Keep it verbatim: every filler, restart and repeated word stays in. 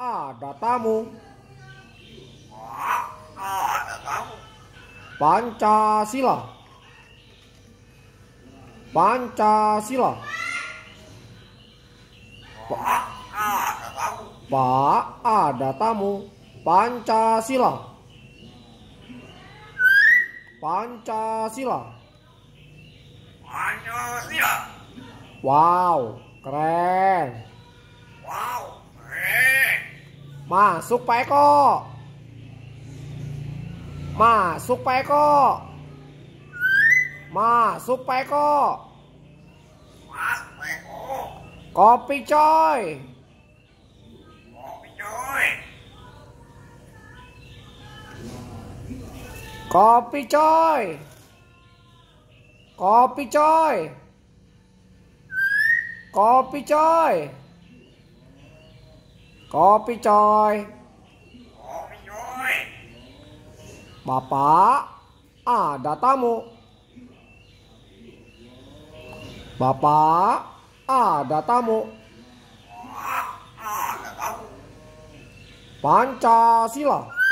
ada tamu. Pak, ada tamu. Pancasila. Pancasila. Pak, ada tamu. Pak, ada tamu. Pancasila. Pancasila. Pancasila. Wow, keren. Wow, keren. Masuk Pak Eko. Masuk Pak Eko. Masuk Pak Eko. Mas, Eko. Kopi coy. Kopi coy. Kopi coy. Kopi coy. Kopi coy. Kopi coy. Kopi coy. Bapak, ada tamu. Bapak, ada tamu. Pak, ada tamu. Pancasila.